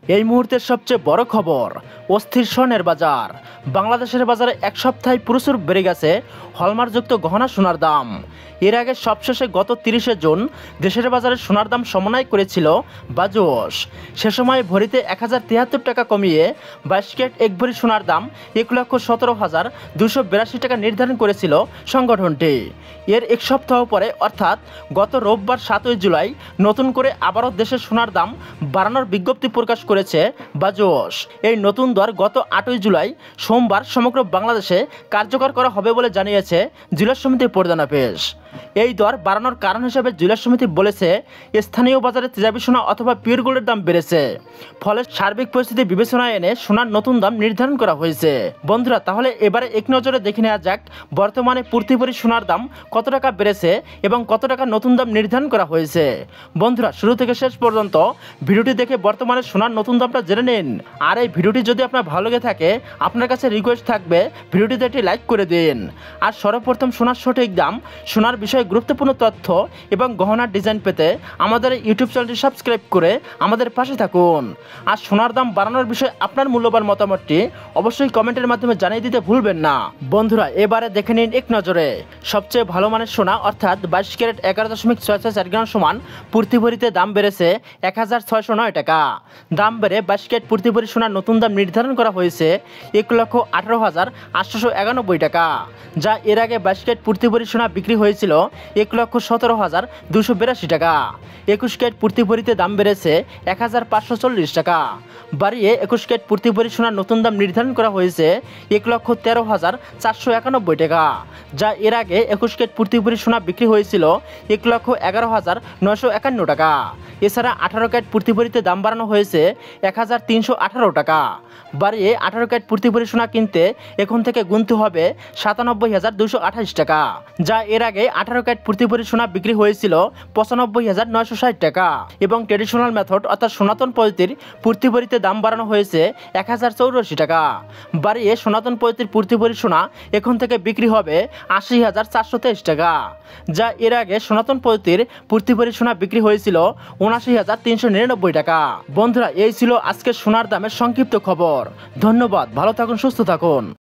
এই মুহূর্তের সবচেয়ে বড় খবর, অস্থির স্বর্ণের বাজার। বাংলাদেশের বাজারে এক সপ্তাহে প্রচুর বেড়ে গেছে হলমার্কযুক্ত গহনা সোনার দাম। এর আগে সবশেষে গত 30শে জুন দেশের বাজারে সোনার দাম সমন্বয় করেছিল বাজুস। সে সময় ভরিতে 1073 টাকা কমিয়ে 22 ক্যারেট 1 ভরি সোনার দাম 1,17,282 টাকা নির্ধারণ করেছিল সংগঠনটি। এর এক সপ্তাহ পরে অর্থাৎ গত রোববার 7ই জুলাই নতুন করে আবারও দেশের সোনার দাম বাড়ানোর বিজ্ঞপ্তি প্রকাশ করেছে বাজুস। এই নতুন দর গত 8ই জুলাই সোমবার সমগ্র বাংলাদেশে কার্যকর করা হবে বলে জানিয়েছে জুয়েলার্স সমিতির প্রধান অফিস। এই দর বাড়ানোর কারণ হিসেবে জুয়েলার্স সমিতি বলেছে, স্থানীয় বাজারে তেজাবি সোনা অথবা পিওর গোল্ডের দাম বেড়েছে, ফলে সার্বিক পরিস্থিতি বিবেচনায় এনে সোনার নতুন দাম নির্ধারণ করা হয়েছে। বন্ধুরা, তাহলে এবারে এক নজরে দেখে নেওয়া যাক বর্তমানে প্রতি ভরি সোনার দাম কত টাকা বেড়েছে এবং কত টাকা নতুন দাম নির্ধারণ করা হয়েছে। বন্ধুরা, শুরু থেকে শেষ পর্যন্ত ভিডিওটি দেখে বর্তমানে সোনার নতুন দামটা জেনে নিন। আর এই ভিডিওটি যদি আপনার ভালো লেগে থাকে, আপনার কাছে রিকোয়েস্ট থাকবে ভিডিওটিতে একটি লাইক করে দিন। আর সর্বপ্রথম সোনার সঠিক দাম, সোনার বিষয়ে গুরুত্বপূর্ণ তথ্য এবং গহনার ডিজাইন পেতে আমাদের ইউটিউব চ্যানেলটি সাবস্ক্রাইব করে আমাদের পাশে থাকুন। আর সোনার দাম বাড়ানোর বিষয়ে আপনার মূল্যবান মতামতটি অবশ্যই কমেন্টের মাধ্যমে জানিয়ে দিতে ভুলবেন না। বন্ধুরা, এবারে দেখে নিন এক নজরে সবচেয়ে ভালো মানের সোনা অর্থাৎ 22 ক্যারেট 11.64 গ্রাম সমান প্রতি ভরিতে দাম বেড়েছে 1609 টাকা। দাম বেড়ে 22 ক্যারেট প্রতি ভরি সোনার নতুন দাম নির্ধারণ করা হয়েছে 1,18,891 টাকা, যা এর আগে 22 ক্যারেট প্রতি ভরি সোনা বিক্রি হয়েছিল 1,17,282 টাকা। 21 ক্যারেট প্রতি ভরিতে দাম বেড়েছে 1,540 টাকা, বাড়িয়ে 21 ক্যারেট প্রতি ভরি সোনার নতুন দাম নির্ধারণ করা হয়েছে 1,13,491 টাকা, যা এর আগে 21 ক্যারেট প্রতি ভরি সোনা বিক্রি হয়েছিল 1,11,951 টাকা। এছাড়া 18 ক্যারেট প্রতি ভরিতে দাম বাড়ানো হয়েছে 1,318 টাকা, বাড়িয়ে 18 ক্যারেট প্রতি ভরি সোনা কিনতে এখন থেকে গুনতে হবে 97,228 টাকা, যা এর আগে 18 ক্যারেট প্রতি ভরি সোনা বিক্রি হয়েছিল 95,960 টাকা। এবং ট্রেডিশনাল মেথড অর্থাৎ সনাতন পদ্ধতির প্রতি ভরিতে দাম বাড়ানো হয়েছে 1,084 টাকা, বাড়িয়ে সনাতন পদ্ধতির প্রতি ভরি সোনা এখন থেকে বিক্রি হবে 80,423 টাকা, যা এর আগে সনাতন পদ্ধতির প্রতি ভরি সোনা বিক্রি হয়েছিল 79,399 টাকা। বন্ধুরা, এই ছিল আজকের সোনার দামের সংক্ষিপ্ত খবর। ধন্যবাদ, ভালো থাকুন, সুস্থ থাকুন।